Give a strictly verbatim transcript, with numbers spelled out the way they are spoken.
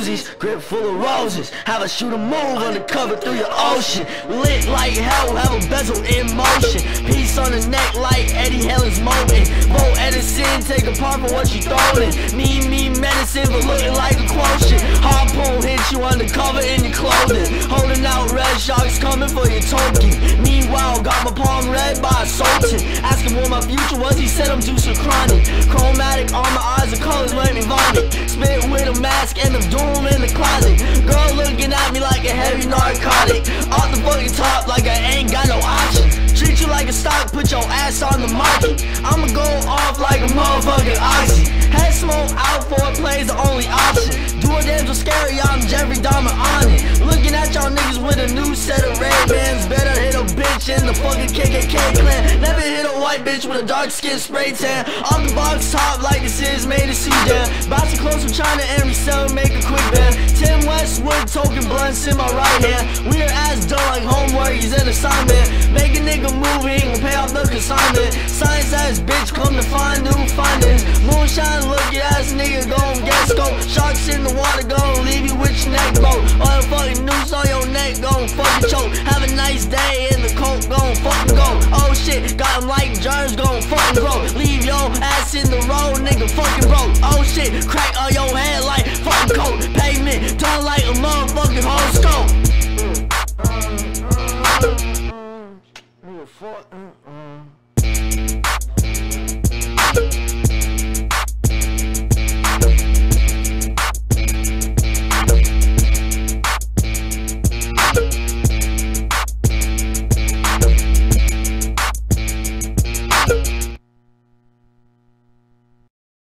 posies, grip full of roses. Have a shooter move undercover through your ocean. Lit like hell, have a bezel in motion. Piece on the neck like Eddie Helen's moment. Vote Edison, take apart for what you throwin'. Me, me, medicine, but looking like a quotient. Harpoon hit you undercover in your clothing. Holding out red sharks coming for your token. Meanwhile, got my palm red by a sultan. Ask him what my future was, he said I'm juicing chronic. Chromatic on my eyes, the colors make me vomit. Spit with a mask and the doom in the closet. Girl looking at me like a heavy narcotic. Off the fucking top like I ain't got no option. Treat you like a stock, put your ass on the market. I'ma go off like a motherfucking oxy. Head smoke out for a play's the only option. Do a damn so scary, I'm Jeffrey Dahmer on it. Looking at y'all niggas with a new set of red bands. Better hit a bitch in the fucking K K K clan. Never hit a white bitch with a dark skin spray tan. Off the box top like this is made of Sudan. Bout to close from China and resell and make a quick band. Tim Westwood token blunts in my right hand. Weird ass done like homework, he's an assignment. Make a nigga move, he ain't gon' pay off the consignment. Science ass bitch come to find new findings. Moonshine looking ass nigga gon' get scope. Sharks in the water gon' leave you with your neck broke. All the fucking noose on your neck gon' fucking choke. Have a nice day in the coat gon' fucking go. Oh shit, got him like germs gon' fucking grow. Leave your ass in the road, nigga fucking broke. Oh shit, crack on your head like fucking coat. Pavement done like a motherfucking horoscope. Fuck.